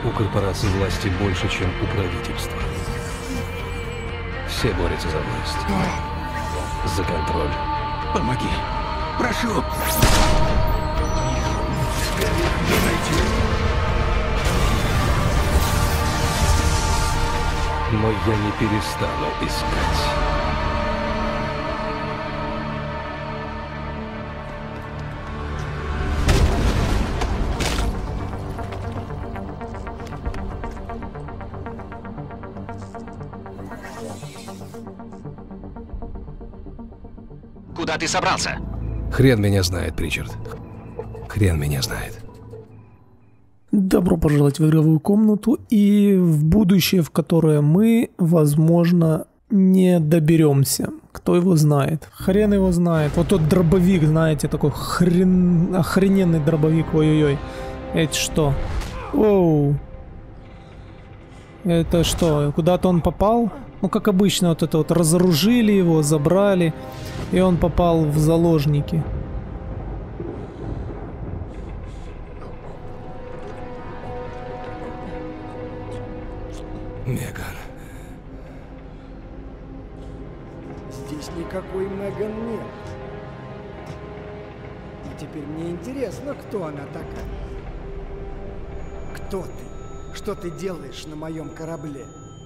У корпорации власти больше, чем у правительства. Все борются за власть. За контроль. Помоги. Прошу. Но я не перестану искать. Куда ты собрался? Хрен меня знает, Причард. Хрен меня знает. Добро пожаловать в игровую комнату и в будущее, в которое мы, возможно, не доберемся. Кто его знает? Хрен его знает. Вот тот дробовик, знаете, такой охрененный дробовик. Ой-ой-ой. Это что? Оу. Это что? Куда-то он попал? Ну, как обычно, вот это вот разоружили его, забрали, и он попал в заложники. Меган. Здесь никакой Меган нет. И теперь мне интересно, кто она такая. Кто ты? Что ты делаешь на моем корабле?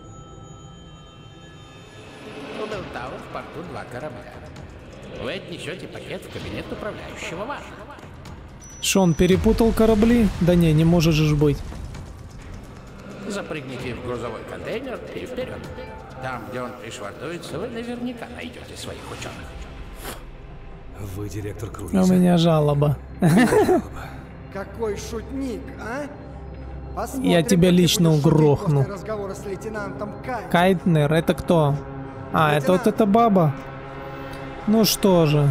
У Белтауэр в порту 2 корабля. Вы отнесете пакет в кабинет управляющего вашего. Что, он перепутал корабли? Да не может же быть. Запрыгните в грузовой контейнер и вперед. Там, где он пришвартуется, вы наверняка найдете своих ученых. Вы директор У круиза. меня жалоба. Какой шутник, а? Посмотрим, Я тебя как ты лично будешь шутить угрохну. после разговора с лейтенантом Кайтнером. Кайтнер, это кто? А, это вот эта баба. Ну что же.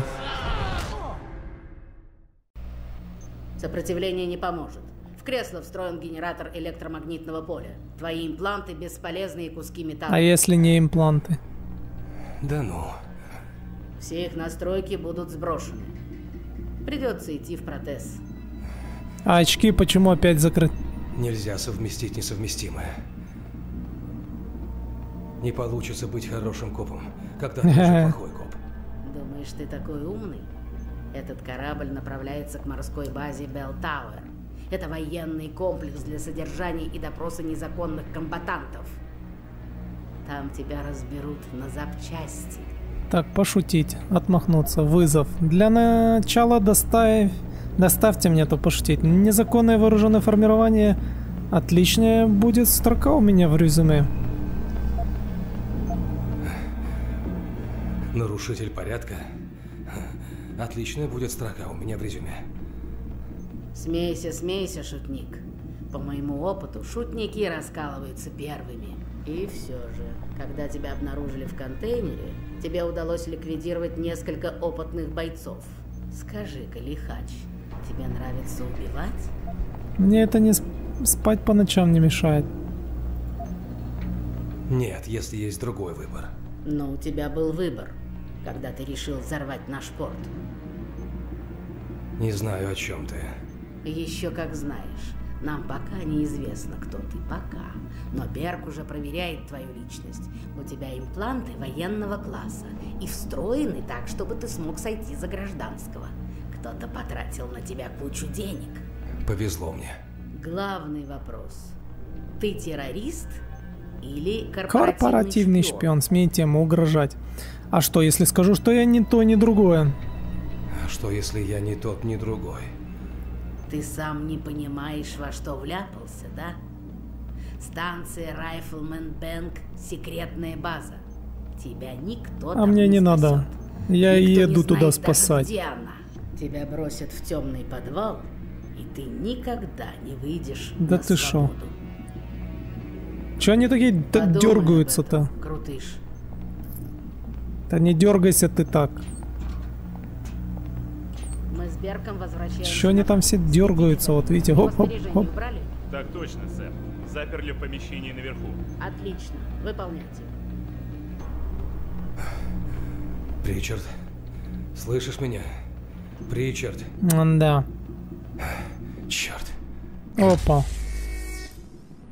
Сопротивление не поможет. В кресло встроен генератор электромагнитного поля. Твои импланты — бесполезные куски металла. А если не импланты? Да ну. Все их настройки будут сброшены. Придется идти в протез. А очки почему опять закрыты? Нельзя совместить несовместимое. Не получится быть хорошим копом, когда ты уже плохой коп. Думаешь, ты такой умный? Этот корабль направляется к морской базе Белтауэр. Это военный комплекс для содержания и допроса незаконных комбатантов. Там тебя разберут на запчасти. Так, пошутить, отмахнуться, вызов. Для начала доставьте мне то пошутить. Незаконное вооруженное формирование. Отличная будет строка у меня в резюме. Нарушитель порядка. Отличная будет строка у меня в резюме. Смейся, смейся, шутник. По моему опыту, шутники раскалываются первыми. И все же, когда тебя обнаружили в контейнере, тебе удалось ликвидировать несколько опытных бойцов. Скажи-ка, лихач, тебе нравится убивать? Мне это не спать по ночам не мешает. Нет, если есть другой выбор. Но у тебя был выбор, когда ты решил взорвать наш порт. Не знаю, о чем ты. Еще как знаешь. Нам пока неизвестно, кто ты, пока. Но Берг уже проверяет твою личность. У тебя импланты военного класса и встроены так, чтобы ты смог сойти за гражданского. Кто-то потратил на тебя кучу денег. Повезло мне. Главный вопрос. Ты террорист или Корпоративный шпион, смейте ему угрожать. А что, если скажу, что я ни то, ни другое? А что, если я ни тот, ни другой? Ты сам не понимаешь, во что вляпался, да? Станция Rifleman Bank — секретная база. Тебя никто А там мне не надо. спасет. Я Никто еду не туда знает спасать. даже, где она. Тебя бросят в темный подвал, и ты никогда не выйдешь Да на ты шо? свободу. Че они такие Подумай дергаются-то? об этом, крутыш. Да не дергайся ты так. Мы с Берком возвращаемся. Че они там все дергаются? Вот видите, Его хоп-хоп-хоп. снаряжение убрали? Так точно, сэр. Заперли в помещении наверху. Отлично. Выполняйте. Причард, слышишь меня? Причард. Да. Черт. Опа.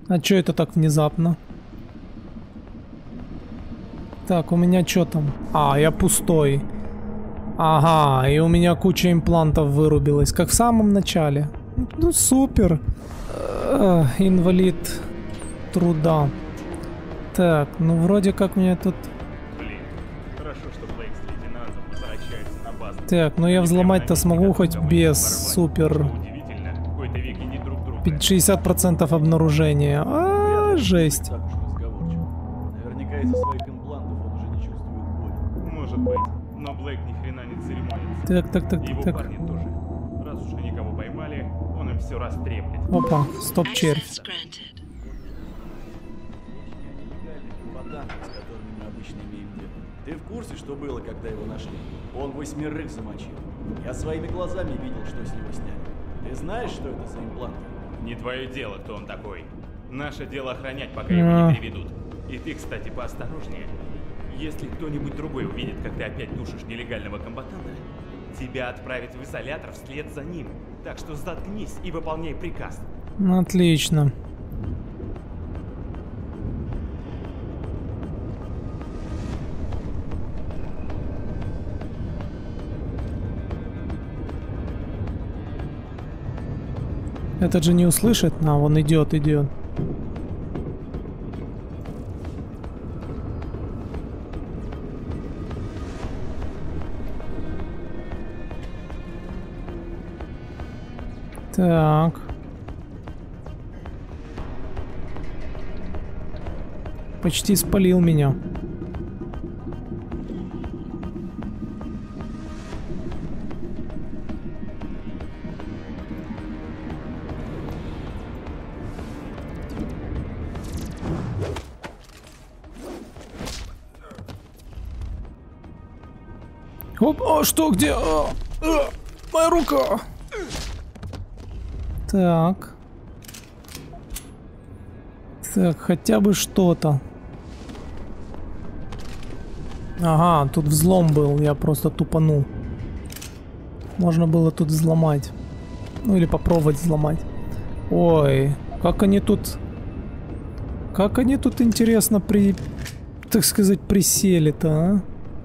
А чё это так внезапно? Так, у меня чё там? А, я пустой. Ага, и у меня куча имплантов вырубилась, как в самом начале. Ну, супер. Инвалид труда. Так, ну вроде как мне тут... Блин, хорошо, что Блейк с лейтенантом возвращаются на базу. Так, ну я взломать-то смогу хоть без супер... Удивительно, в какой-то веке не друг друга. 60% обнаружения. Жесть. Так уж разговорчив. Наверняка из-за своих имплантов он уже не чувствует боли. Может быть, но Блейк ни хрена не церемонится. Так. И его парни тоже. Раз уж они кого поймали, он им все растреплет. Опа, стоп-червь. Комбатанты, с которыми мы обычно имеем дело. Ты в курсе, что было, когда его нашли? Он 8 замочил. Я своими глазами видел, что с него сняли. Ты знаешь, что это за импланты? Не твое дело, кто он такой. Наше дело охранять, пока его не переведут. И ты, кстати, поосторожнее. Если кто-нибудь другой увидит, как ты опять душишь нелегального комбатанта, тебя отправят в изолятор вслед за ним. Так что заткнись и выполняй приказ. Отлично. Этот же не услышит? А, он идет. Так. Почти спалил меня. Оп, а что, где? Моя рука! Так. Так, хотя бы что-то. Ага, тут взлом был, я просто тупанул. Можно было тут взломать. Ну или попробовать взломать. Ой, как они тут... Как они тут, интересно, так сказать, присели-то, а?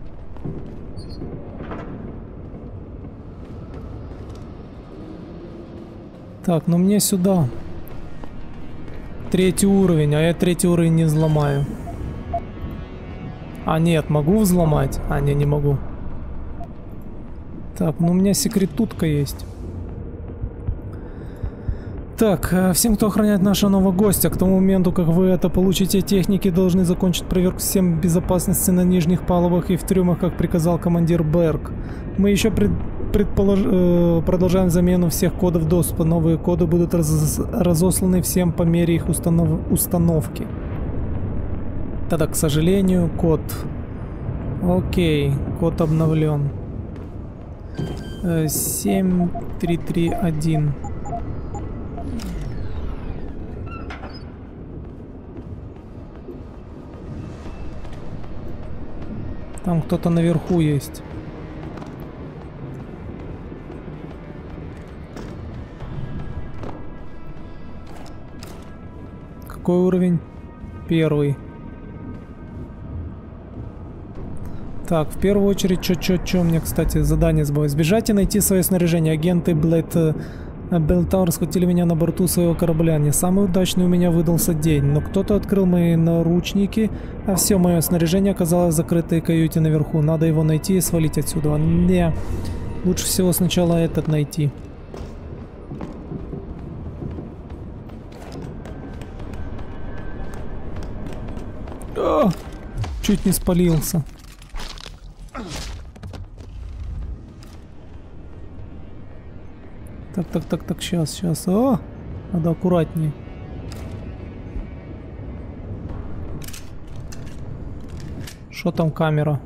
Так, ну мне сюда. 3-й уровень, а я 3-й уровень не взломаю. А нет, могу взломать? А, не могу. Так, ну у меня секретутка есть. Так, всем, кто охраняет нашего нового гостя, к тому моменту, как вы это получите, техники должны закончить проверку систем безопасности на нижних палубах и в трюмах, как приказал командир Берг. Мы еще продолжаем замену всех кодов доступа. Новые коды будут разосланы всем по мере их установки. Тогда, к сожалению, код... Окей, код обновлен. 7331. Там кто-то наверху есть. Какой уровень? 1. Так, в первую очередь, что мне, кстати, задание забыл. Сбежать и найти свое снаряжение. Агенты Белтауэр схватили меня на борту своего корабля. Не самый удачный у меня выдался день, но кто-то открыл мои наручники, а все мое снаряжение оказалось в закрытой каюте наверху. Надо его найти и свалить отсюда. Не, лучше всего сначала этот найти. О, чуть не спалился. Так, сейчас. О, надо аккуратнее. Что там камера?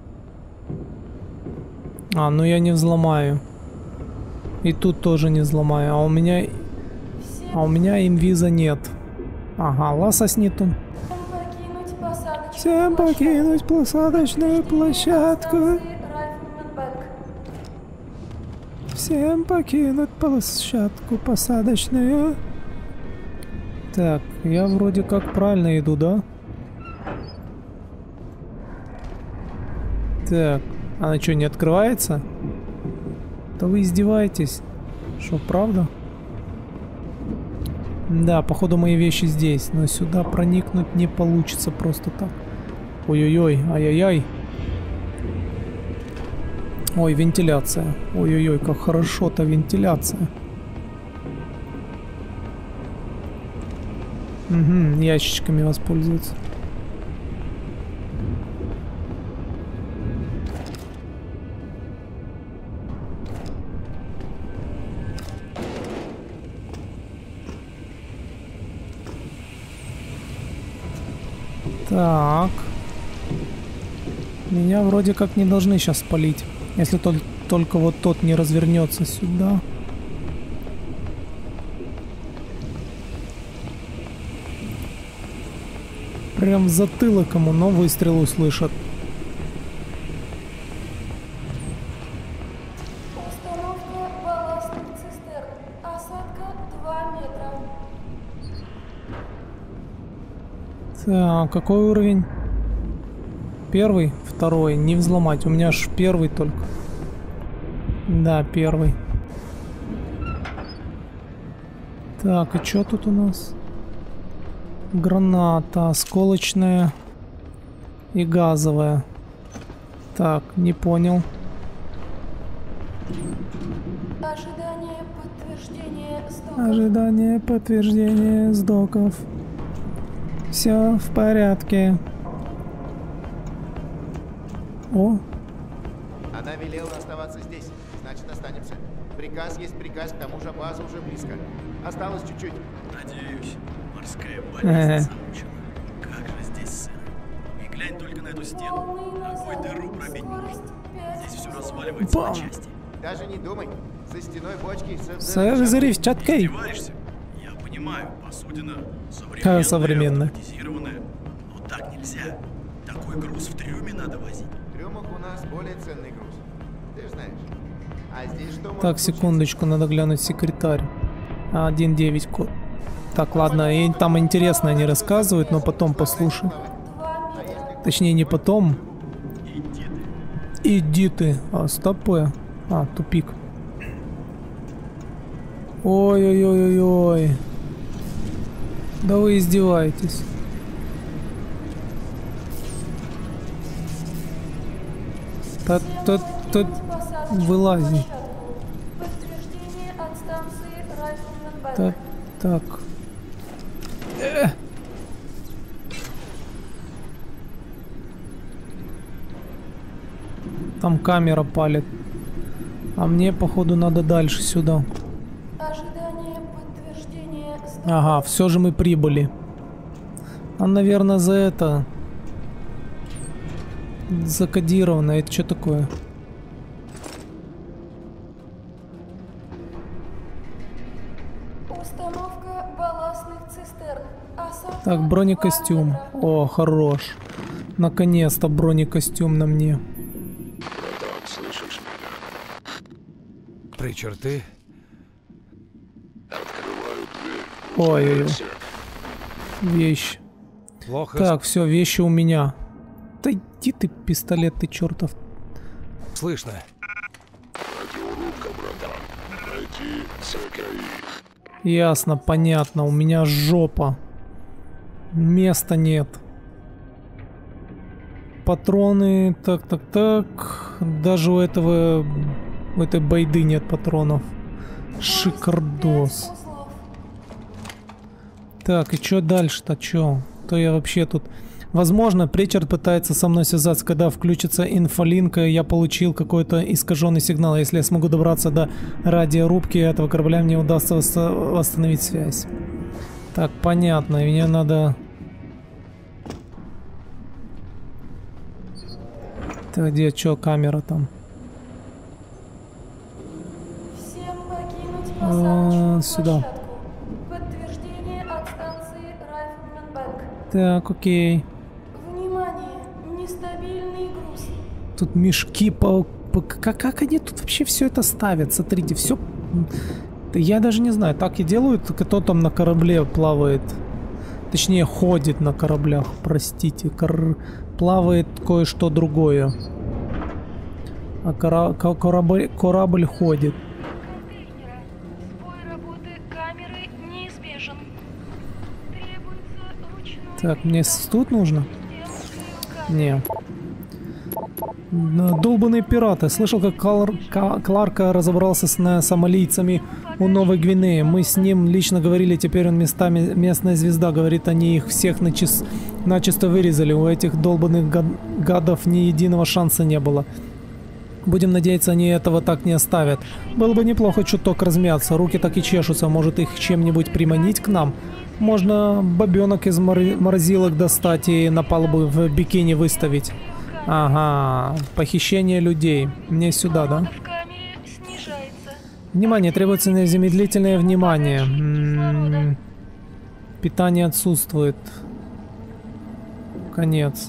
А, ну я не взломаю. И тут тоже не взломаю. А у меня инвиза нет. Ага, ласос нету. Всем покинуть посадочную площадку. Всем покинуть площадку посадочную. Так, я вроде как правильно иду, да? Так, она что, не открывается? Да вы издеваетесь. Что, правда? Да, походу мои вещи здесь, но сюда проникнуть не получится просто так. Ой-ой-ой, ай-яй-яй. Ой, вентиляция. Ой-ой-ой, как хорошо-то вентиляция. Угу, ящичками воспользоваться. Так. Меня вроде как не должны сейчас спалить. Если только вот тот не развернется сюда. Прям в затылок ему, но выстрел услышат. Установка балластных цистерн. Осадка 2 метра. Так, какой уровень? Первый, второй. Не взломать. У меня аж первый только. Да, первый. Так, и что тут у нас? Граната, осколочная и газовая. Так, не понял. Ожидание подтверждения сдоков. Ожидание подтверждения сдоков. Все в порядке. О. Она велела оставаться здесь, значит останемся. Приказ есть приказ, к тому же база уже близко. Осталось чуть-чуть. Надеюсь, морская болезнь замучила. Как же здесь сыро. И глянь только на эту стену. Какой дыру пробить можно. Здесь все разваливается на части. Даже не думай. Со стеной бочки... Взрывчаткой. Издеваешься? Я понимаю, посудина современная, современная. автоматизированная. Но так нельзя. Такой груз в трюме надо возить. В трюмах у нас более ценный груз. Ты же знаешь. А здесь что может Так, секундочку, надо глянуть секретарь. 1.9 код. Так, ладно, и там интересно они рассказывают, но потом послушай. Точнее, не потом. Иди ты. А, стопы. А, тупик. Ой-ой-ой-ой-ой. Да вы издеваетесь. Тут вылази. Подтверждение от станции Райфельменберг. Так, так. Там камера палит. А мне, походу, надо дальше сюда. Ожидание подтверждения сдоков. Ага, все же мы прибыли. А, наверное, за это... Закодировано. Это что такое? Установка балластных цистерн. Осадка Так, 2 бронекостюм. метра. О, хорош. Наконец-то бронекостюм на мне. Слышишь меня? Причер, ты? Открываю дверь. Ой-ой-ой. Вещь. Плохо. Так, все, вещи у меня. Да иди ты, пистолет, ты чертов. Слышно. Радиорубка, братан. Найти ЦКИ. Ясно, понятно. У меня жопа. Места нет. Патроны. Так, так, так. Даже у этого... У этой байды нет патронов. Шикардос. Узлов. Так, и что дальше-то? Чё? То я вообще тут... Возможно, Причард пытается со мной связаться, когда включится инфолинка, я получил какой-то искаженный сигнал. Если я смогу добраться до радиорубки этого корабля, мне удастся восстановить связь. Так, понятно. Мне надо... Так, где, чё, камера там? Всем покинуть посадочную сюда. площадку. Подтверждение от станции Райфельменберг. Так, окей. Внимание! Нестабильный груз. Тут мешки как они тут вообще все это ставят? Смотрите, все... Я даже не знаю, так и делают, кто там на корабле плавает. Точнее, ходит на кораблях, простите. Плавает кое-что другое. А корабль ходит. Так, мне тут нужно? Не. Долбаные пираты. Слышал, как Кларка разобрался с сомалийцами у Новой Гвинеи. Мы с ним лично говорили, теперь он местами местная звезда. Говорит, они их всех начисто вырезали. У этих долбанных гадов ни единого шанса не было. Будем надеяться, они этого так не оставят. Было бы неплохо чуток размяться. Руки так и чешутся. Может, их чем-нибудь приманить к нам? Можно бабенок из морозилок достать и на палубу в бикини выставить. Ага, похищение людей. Мне сюда, да? Внимание, требуется незамедлительное внимание. Питание отсутствует. Конец.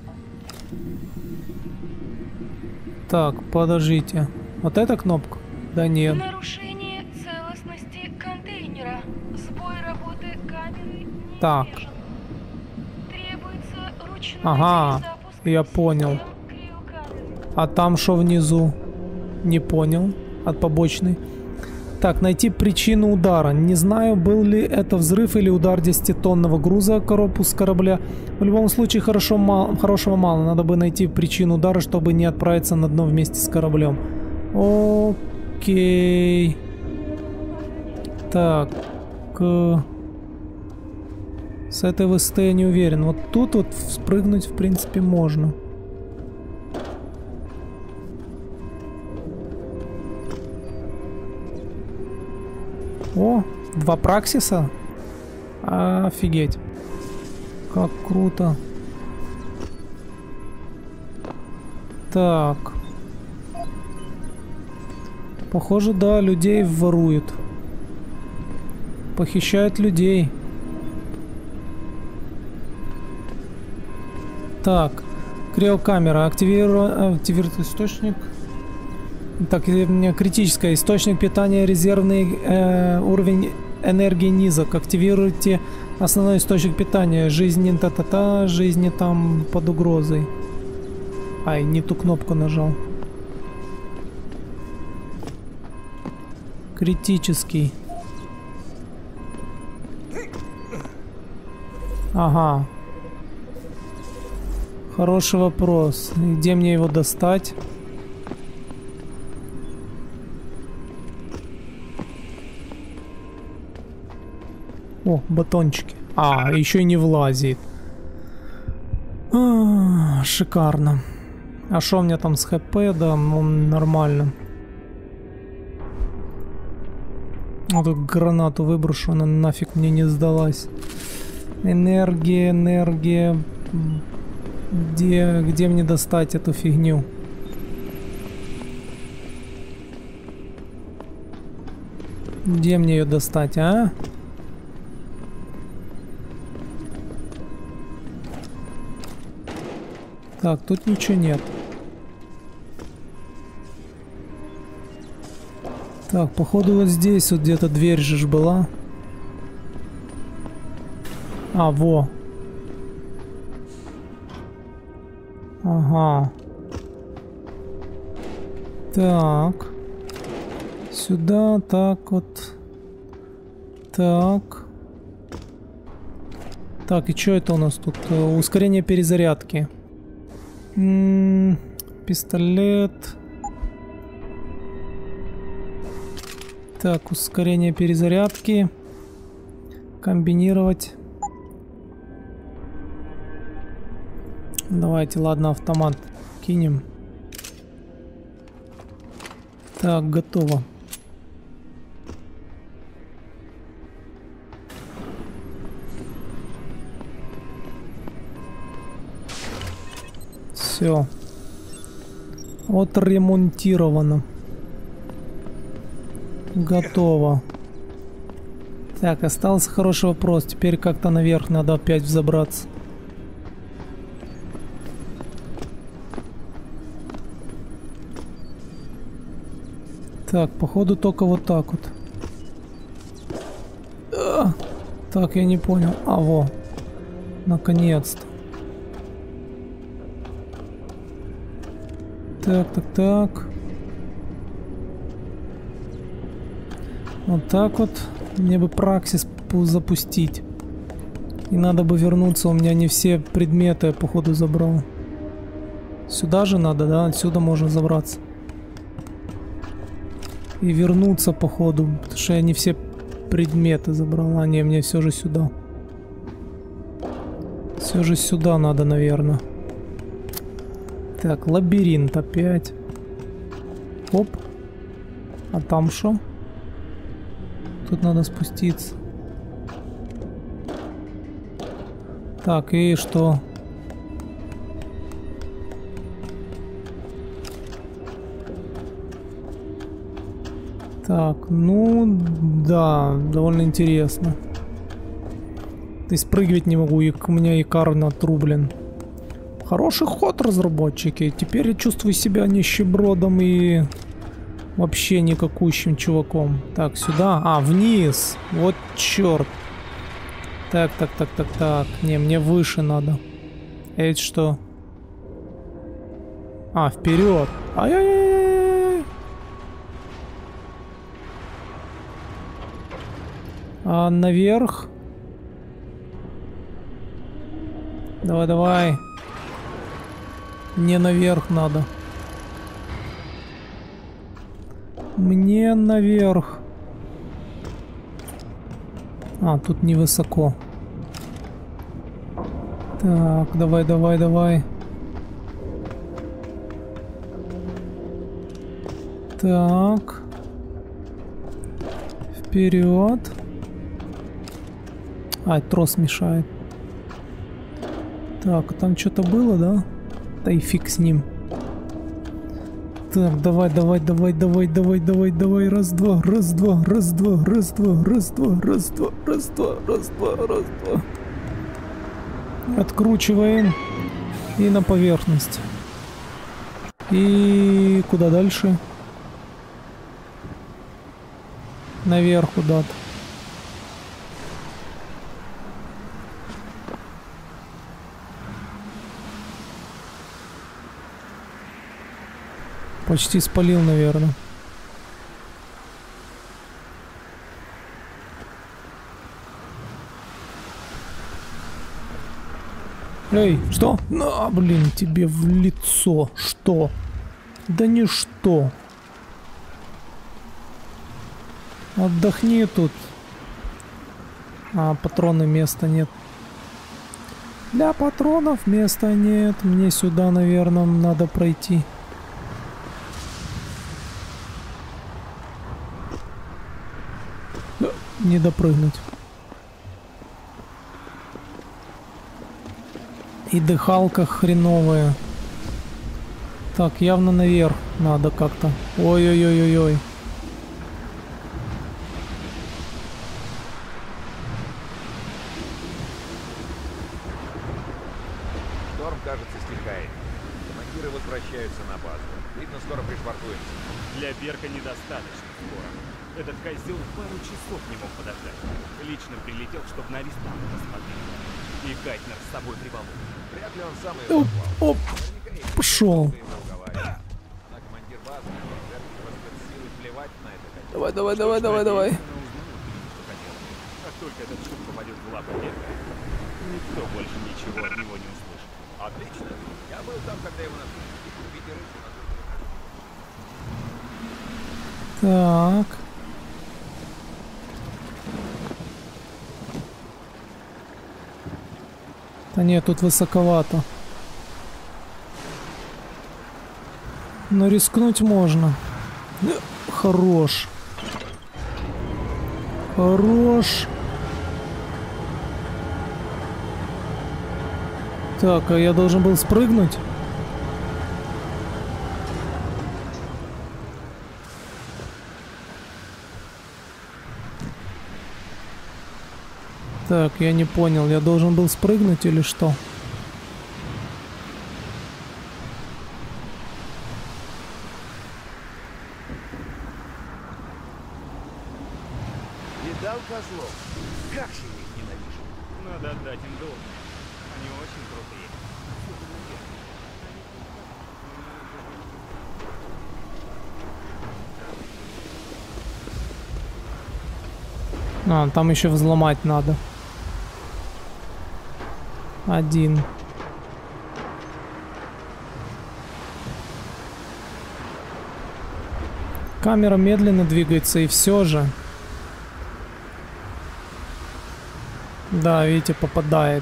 Так, подождите. Вот эта кнопка? Да нет. Нарушение целостности контейнера. Сбой работы камеры неизбежен. Так. Требуется ручной Ага, я понял. А там что внизу? Не понял. От побочной. Так, найти причину удара. Не знаю, был ли это взрыв или удар 10-тонного груза о корпус корабля. В любом случае, хорошего мало. Надо бы найти причину удара, чтобы не отправиться на дно вместе с кораблем. Окей. Так. С этой высоты я не уверен. Вот тут вот спрыгнуть, в принципе, можно. О, 2 праксиса? Офигеть. Как круто. Так. Похоже, да, людей воруют. Похищают людей. Так. Криокамера. Активирует источник. Так, у меня критическое. Источник питания, резервный уровень энергии низок. Активируйте основной источник питания. Жизни та-та-та, жизни там под угрозой. Ай, не ту кнопку нажал. Критический. Ага. Хороший вопрос. Где мне его достать? О, батончики. Еще и не влазит. Шикарно. А что у меня там с ХП? Да, нормально. Вот эту гранату выброшу, она нафиг мне не сдалась. Энергия. Где мне достать эту фигню? Где мне ее достать, а? Так, тут ничего нет. Так, походу вот здесь вот где-то дверь же была. Во. Ага. Так. Сюда, так вот. Так. Так, и что это у нас тут? Ускорение перезарядки. Пистолет. Так, ускорение перезарядки. Комбинировать. Давайте, ладно, автомат кинем. Так, готово. Все. Отремонтировано. Готово. Так, остался хороший вопрос. Теперь как-то наверх надо опять взобраться. Так, походу только вот так вот. Так, я не понял. Во. Наконец-то. Так. Вот так вот. Мне бы праксис запустить. И надо бы вернуться. У меня не все предметы я, походу, забрал. Сюда же надо, да? Отсюда можно забраться. И вернуться, походу. Потому что я не все предметы забрал. А, не, мне все же сюда. Все же сюда надо, наверное. Так, лабиринт опять. Оп. А там что? Тут надо спуститься. Так, и что? Так, ну да, довольно интересно. И спрыгивать не могу, и у меня икар отрублен. Хороший ход, разработчики. Теперь я чувствую себя нищебродом и вообще никакущим чуваком. Так, сюда. А, вниз. Вот черт. Так. Не, мне выше надо. Это что? А, вперед. Ай-яй-яй-яй. А наверх. Давай. Мне наверх надо. Мне наверх. А, тут невысоко. Так, давай. Так. Вперед. А, трос мешает. Так, там что-то было, да? Да и фиг с ним. Так, давай. Раз, два. Откручиваем. И на поверхность. И куда дальше? Наверх куда-то. Почти спалил, наверное. Эй, что? На, блин, тебе в лицо. Что? Да ничто. Отдохни тут. А, патроны места нет. Для патронов места нет. Мне сюда, наверное, надо пройти. Не допрыгнуть. И дыхалка хреновая. Так, явно наверх надо как-то. Ой-ой-ой-ой-ой. Шторм, кажется, стихает. Командиры возвращаются на базу. Видно, скоро пришвартуемся. Для Берка недостаточно скоро. Этот козел пару часов не мог подождать. Лично прилетел, чтобы на арестанта посмотреть. И Гайтнер с собой приволок. Вряд ли он сам ее Оп, пошел. Давай. Как только этот шут попадет в лапы Берка, никто больше ничего от него не услышит. Отлично. Я был там, когда его нашли. Так. Да нет, тут высоковато. Но рискнуть можно. Хорош. Так, а я должен был спрыгнуть? Так, я не понял, я должен был спрыгнуть или что? Видал козлов? Как же я их ненавижу. Надо отдать им должное. Они очень крутые. А, там еще взломать надо. Один. Камера медленно двигается, и все же. Да, видите, попадает.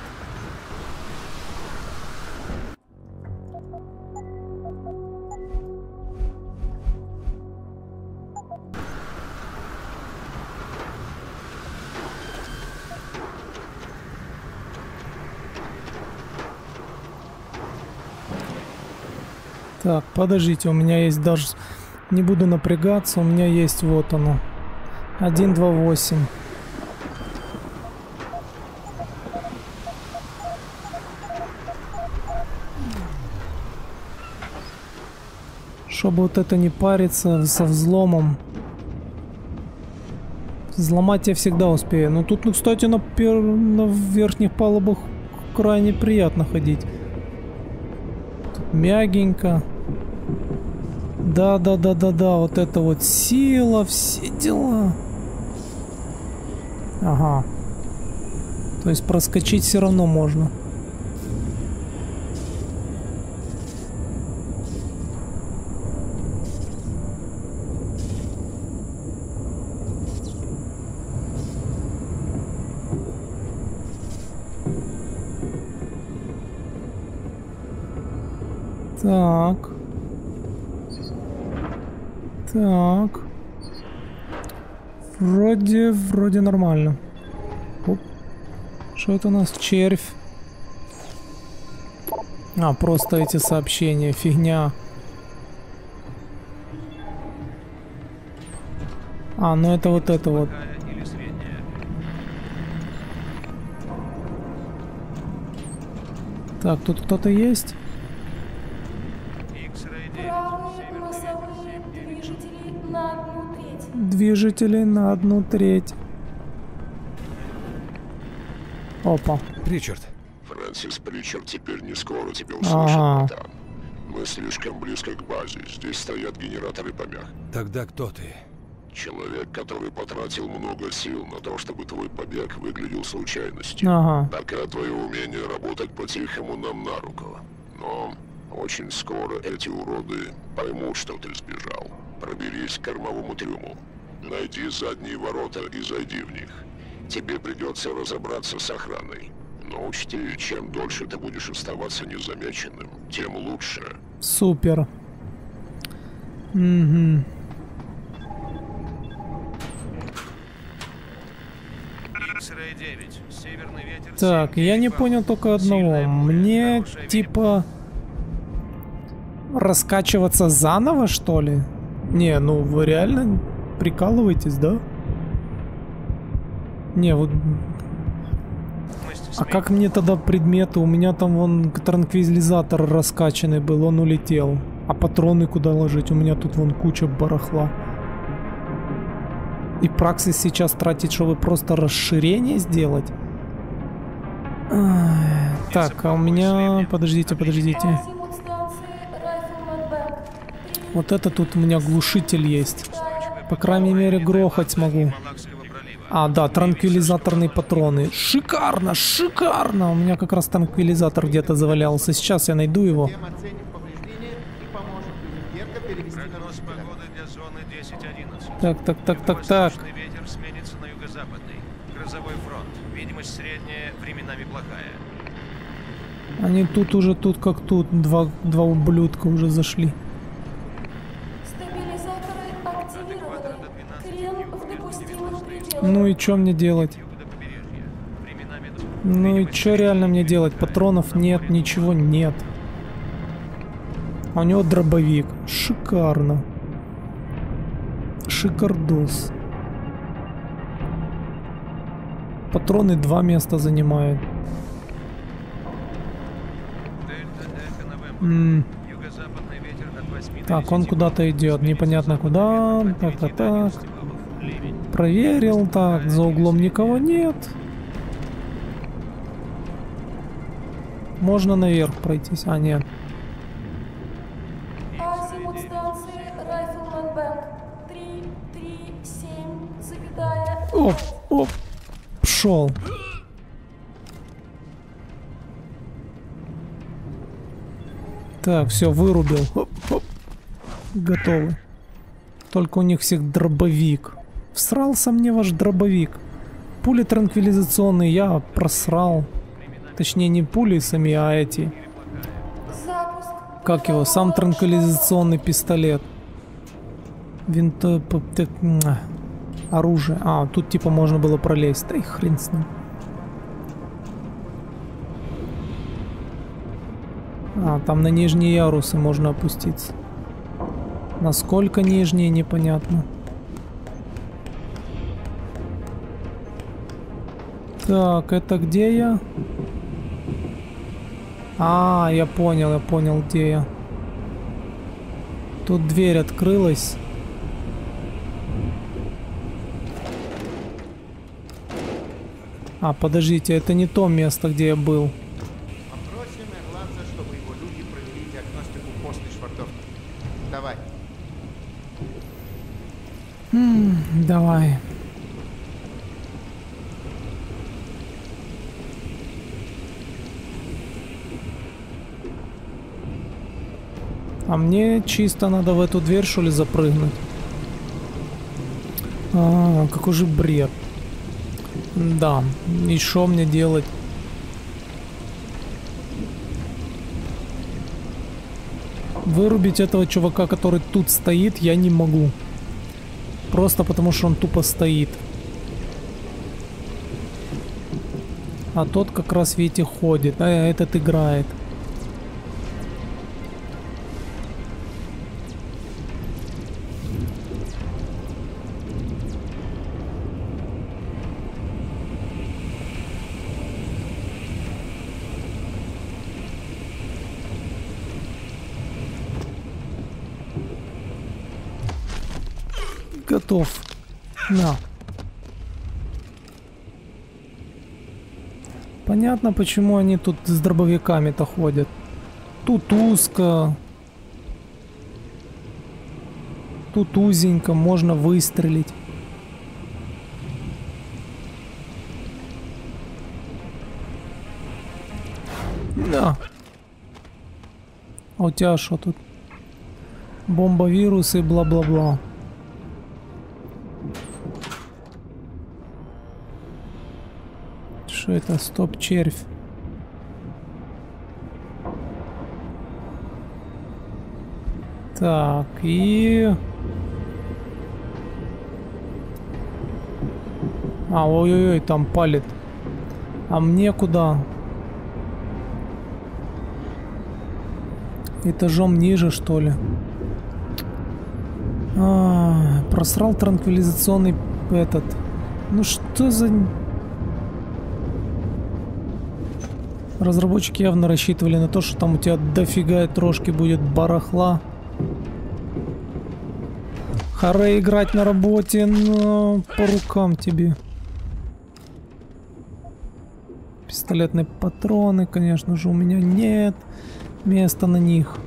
Так, подождите, у меня есть даже... Не буду напрягаться, у меня есть вот оно. 1.2.8. Чтобы вот это не париться со взломом. Взломать я всегда успею. Но тут, ну, кстати, на верхних палубах крайне приятно ходить. Тут мягенько. Да, вот это вот сила, все дела. Ага. То есть проскочить все равно можно. Так. Так. Вроде нормально. Оп. Что это у нас? Червь. А, просто эти сообщения. Фигня. А, ну это вот это вот. Так, тут кто-то есть? Движители на 1/3. Опа. Причард. Фрэнсис Причард теперь не скоро тебя услышит, братан. Мы слишком близко к базе. Здесь стоят генераторы помех. Тогда кто ты? Человек, который потратил много сил на то, чтобы твой побег выглядел случайностью. Пока твое умение работать по-тихому нам на руку. Но очень скоро эти уроды поймут, что ты сбежал. Проберись к кормовому трюму. Найди задние ворота и зайди в них. Тебе придется разобраться с охраной. Но учти, чем дольше ты будешь оставаться незамеченным, тем лучше. Супер. Угу. Так, я не понял только одного. Мне типа раскачиваться заново, что ли? Не, ну вы реально прикалываетесь, да? Не, вот... А как мне тогда предметы? У меня там вон транквилизатор раскачанный был, он улетел. А патроны куда ложить? У меня тут вон куча барахла. И Праксис сейчас тратить, чтобы просто расширение сделать? Так, а у меня... Подождите. Вот это тут у меня глушитель есть. По крайней мере, грохать смогу. А, да, транквилизаторные патроны. Шикарно, шикарно! У меня как раз транквилизатор где-то завалялся. Сейчас я найду его. Так. Они тут уже, тут как тут. Два ублюдка уже зашли. Ну и что мне делать? Ну и что реально мне делать? Патронов нет, ничего нет. А у него дробовик. Шикарно. Шикардос. Патроны 2 места занимают. Так, он куда-то идет. Непонятно куда. Так. Проверил. Так, за углом никого нет. Можно наверх пройтись. А, нет. Азимут станции Райфлман Бэнк. 337, запятая. Оп, оп. Пшел. Так, все, вырубил. Оп, оп. Готовы. Только у них всех дробовик. Всрался мне ваш дробовик. Пули транквилизационные я просрал. Точнее, не пули сами, а эти. Как его? Сам транквилизационный пистолет. Оружие. А, тут типа можно было пролезть. Да и хрен с ним. А, там на нижние ярусы можно опуститься. Насколько нижние, непонятно. Так, это где я? А, я понял, где я. Тут дверь открылась. А, подождите, это не то место, где я был. Попросим ирландца, чтобы его люди провели диагностику после швартовки. Давай. Давай. А мне чисто надо в эту дверь, что ли, запрыгнуть? А, какой же бред. Да, и что мне делать? Вырубить этого чувака, который тут стоит, я не могу. Просто потому, что он тупо стоит. А тот как раз, видите, ходит. А этот играет. Готов. На. Понятно, почему они тут с дробовиками-то ходят. Тут узко. Тут узенько, можно выстрелить. Да. А у тебя что тут? Бомба-вирусы, бла-бла-бла. Что это? Стоп-червь. Так, и... А, ой-ой-ой, там палит. А мне куда? Этажом ниже, что ли? А, просрал транквилизационный этот. Ну что за... Разработчики явно рассчитывали на то, что там у тебя дофига трошки будет барахла. Харе играть на работе, но по рукам тебе. Пистолетные патроны, конечно же, у меня нет места на них.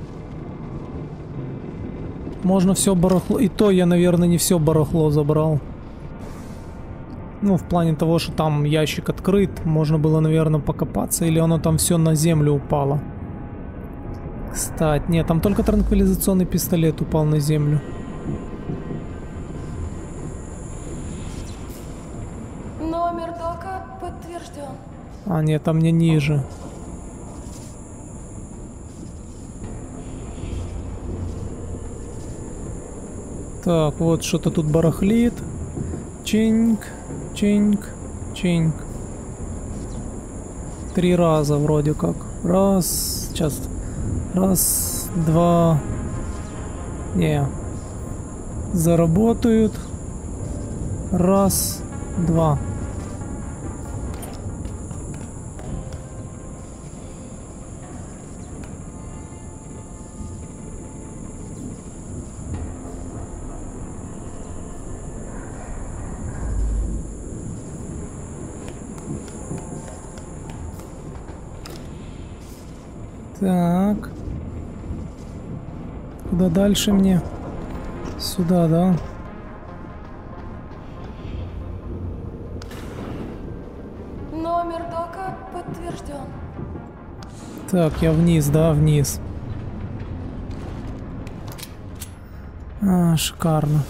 Можно все барахло. И то я, наверное, не все барахло забрал. Ну, в плане того, что там ящик открыт, можно было, наверное, покопаться, или оно там все на землю упало. Кстати, нет, там только транквилизационный пистолет упал на землю. Номер дока подтвержден. А, нет, там мне ниже. Так, вот что-то тут барахлит. Чинг. Чинг, чинг. 3 раза вроде как. Раз, сейчас. Раз, два. Не. Заработают. Раз, два. Так. Куда дальше мне? Сюда, да? Номер дока подтвержден. Так, я вниз, да, вниз. А, шикарно.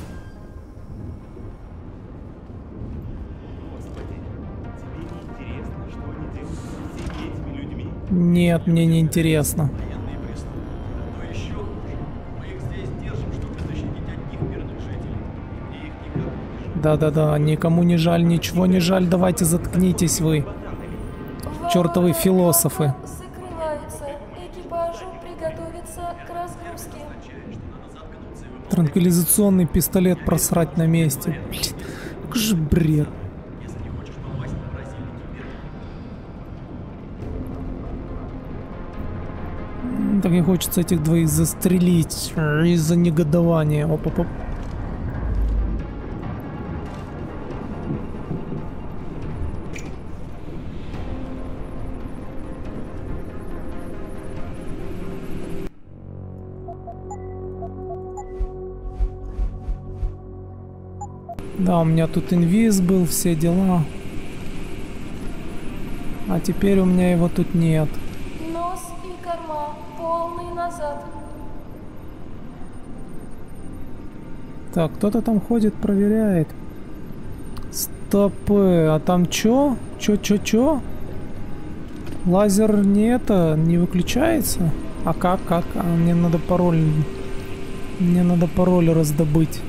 Нет, мне не интересно. Да-да-да, никому не жаль, ничего не жаль, давайте заткнитесь вы. Чёртовы философы. Закрываются. Экипажу приготовиться к разгрузке. Транквилизационный пистолет просрать на месте. Блин, как же бред. Так не хочется этих двоих застрелить из-за негодования. Оп-оп-оп. Да, у меня тут инвиз был, все дела. А теперь у меня его тут нет. Нос и корма полный назад. Так, кто-то там ходит, проверяет. Стопы, а там чё? Чё? Лазер не выключается? А как? А мне надо пароль. Мне надо пароль раздобыть.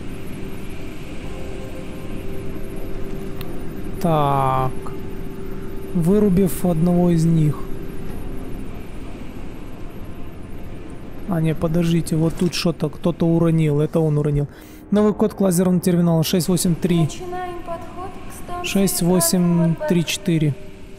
Так. Вырубив одного из них. А, не, подождите, вот тут что-то кто-то уронил. Это он уронил. Новый код к лазерному терминалу 683. 6834.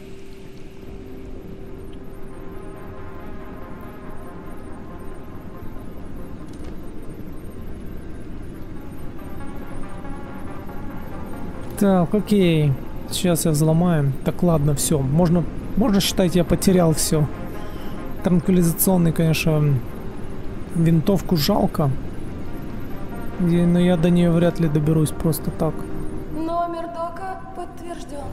Так, окей. Сейчас я взломаю. Так, ладно, все. Можно считать, я потерял все. Транквилизационный, конечно, винтовку жалко. Но я до нее вряд ли доберусь просто так. Номер дока подтвержден.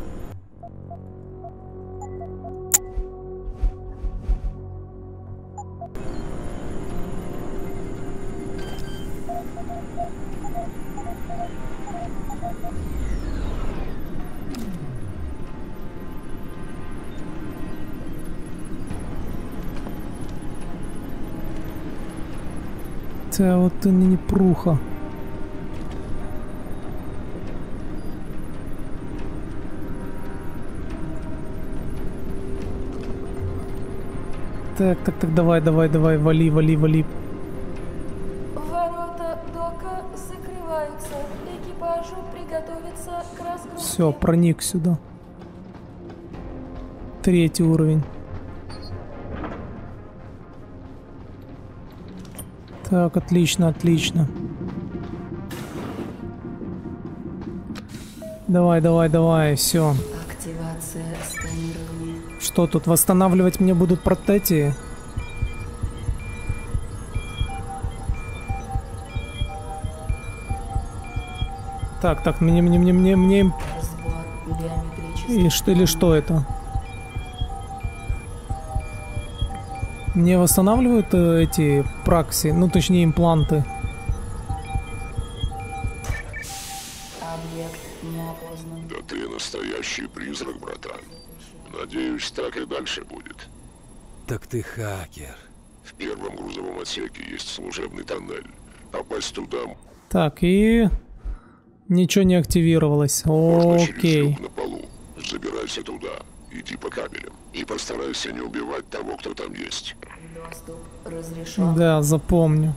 Да, вот ты непруха. Так, давай, вали. Ворота дока закрываются. Экипажу приготовиться к разгрузке. Все, проник сюда. 3-й уровень. Так, отлично. Давай, все. Активация сканирования. Что тут, восстанавливать мне будут протети? Так, мне... Или что это? Мне восстанавливают эти пракси, ну точнее импланты. Объект не опознан. Да ты настоящий призрак, братан. Надеюсь, так и дальше будет. Так ты хакер. В первом грузовом отсеке есть служебный тоннель. Попасть туда... Так, и... Ничего не активировалось. Окей. На полу. Забирайся туда. Иди по кабелям. И постарайся не убивать того, кто там есть. Доступ разрешен. Да, запомню.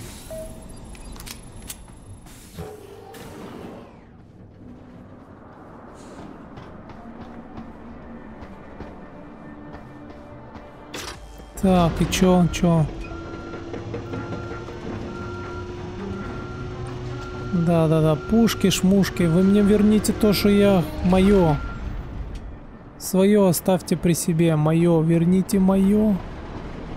Так, и чё? Да, пушки, шмушки. Вы мне верните то, что я... Моё. Свое оставьте при себе. Мое, верните мое.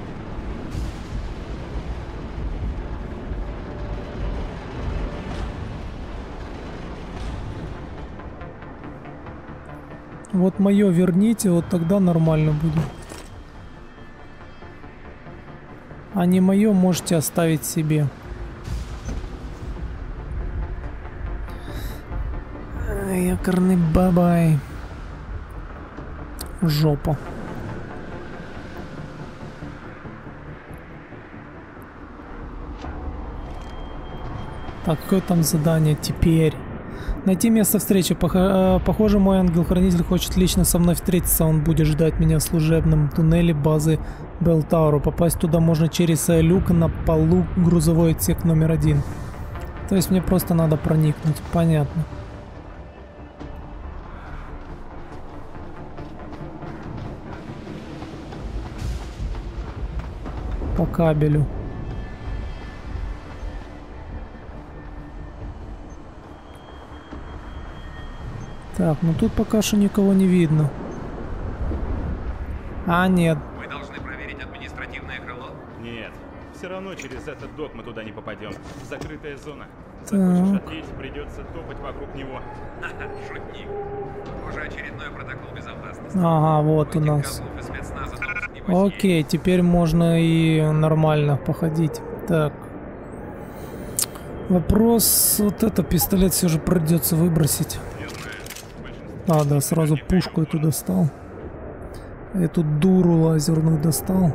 Вот мое верните, вот тогда нормально будет. А не мое можете оставить себе. Якорный бабай. Жопа. Так, какое там задание теперь? Найти место встречи. Похоже, мой ангел-хранитель хочет лично со мной встретиться. Он будет ждать меня в служебном туннеле базы Белтауру. Попасть туда можно через люк на полу, грузовой отсек номер 1. То есть мне просто надо проникнуть. Понятно. По кабелю. Так, ну тут пока что никого не видно. А, нет. Вы должны проверить административное крыло? Нет. Все равно через этот док мы туда не попадем. Закрытая зона. Так. Захочешь отлить, придется топать вокруг него. Ха-ха, шутник. Похоже, очередной протокол безопасности. Ага, вот у нас. Окей, теперь можно и нормально походить. Так. Вопрос, вот это пистолет все же придется выбросить. А, да, сразу пушку эту достал. Эту дуру лазерную достал.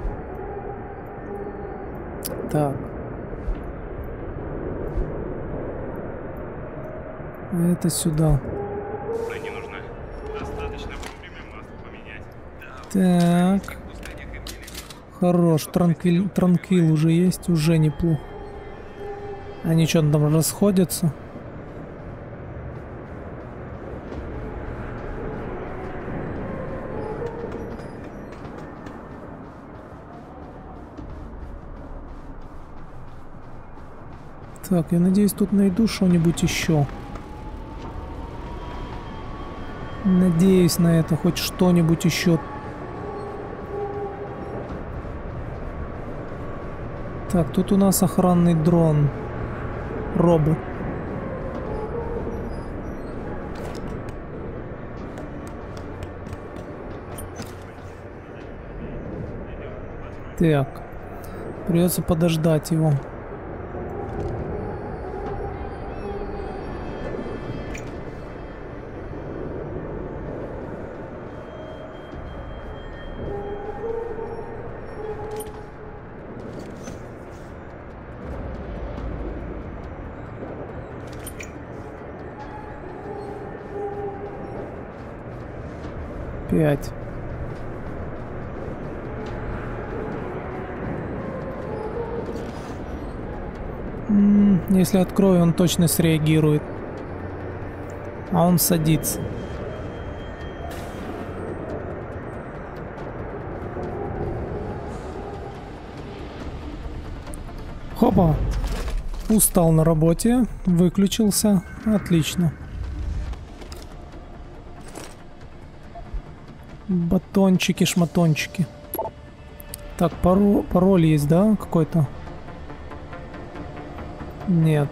Так. Это сюда. Не нужно. Достаточно вовремя масло поменять. Так. Хорош, транквил уже есть, уже неплохо. Они что-то там расходятся. Так, я надеюсь, тут найду что-нибудь еще. Надеюсь на это, хоть что-нибудь еще. Так, тут у нас охранный дрон. Робот. Так. Придется подождать его. Пять. Если открою, он точно среагирует. А он садится. Хопа. Устал на работе. Выключился. Отлично. Батончики, шматончики. Так, пароль есть, да, какой-то? Нет.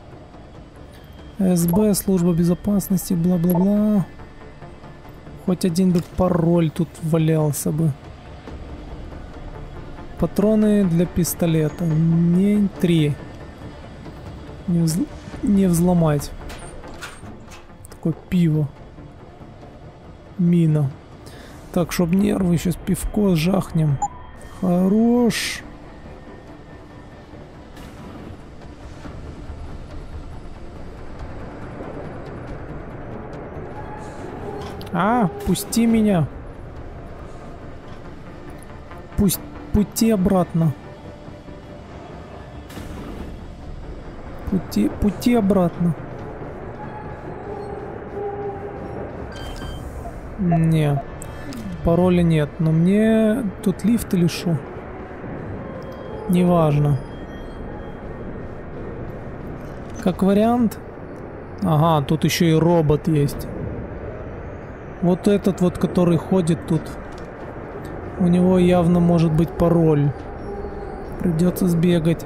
СБ, служба безопасности, бла-бла-бла. Хоть один бы пароль тут валялся бы. Патроны для пистолета. Не 3. Не взломать. Такое пиво. Мина. Так, чтоб нервы, сейчас пивко жахнем. Хорош. А, пусти меня. Пути обратно. Пути обратно. Не. Пароля нет, но мне тут лифт или что? Неважно. Как вариант. Ага, тут еще и робот есть. Вот этот вот, который ходит тут. У него явно может быть пароль. Придется сбегать.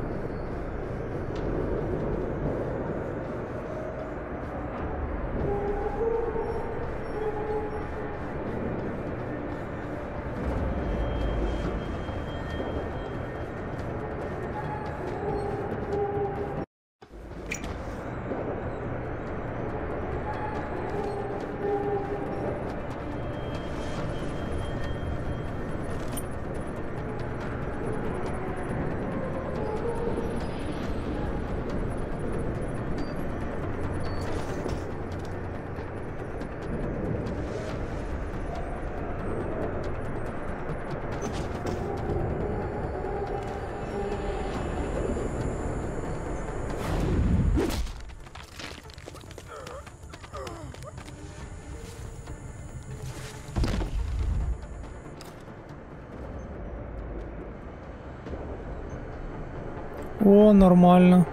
О, нормально.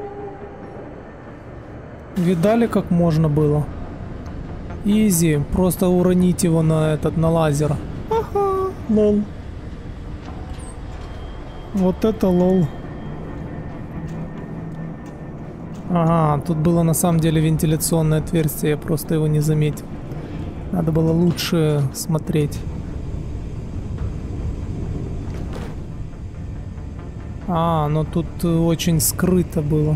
Видали, как можно было? Изи. Просто уронить его на на лазер. Ага, лол. Вот это лол. Ага, тут было на самом деле вентиляционное отверстие, я просто его не заметил. Надо было лучше смотреть. А, но тут очень скрыто было.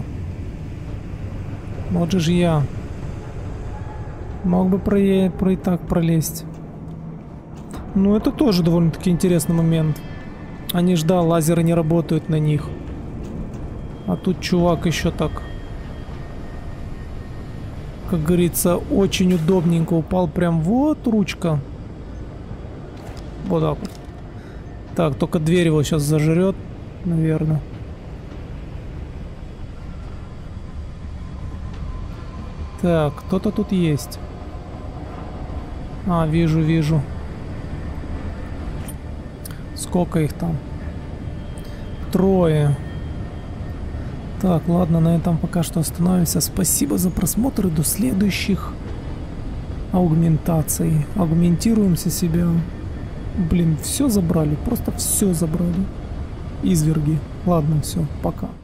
Вот же я. Мог бы про так пролезть. Ну, это тоже довольно-таки интересный момент. Они ж, да, лазеры не работают на них. А тут чувак еще так, как говорится, очень удобненько упал. Прям вот ручка. Вот так вот. Так, только дверь его сейчас зажрет, наверное. Так, кто-то тут есть. А, вижу, вижу. Сколько их там? 3. Так, ладно, на этом пока что остановимся. Спасибо за просмотр и до следующих аугментаций. Аугментируемся себя. Блин, все забрали, просто все забрали. Изверги. Ладно, все, пока.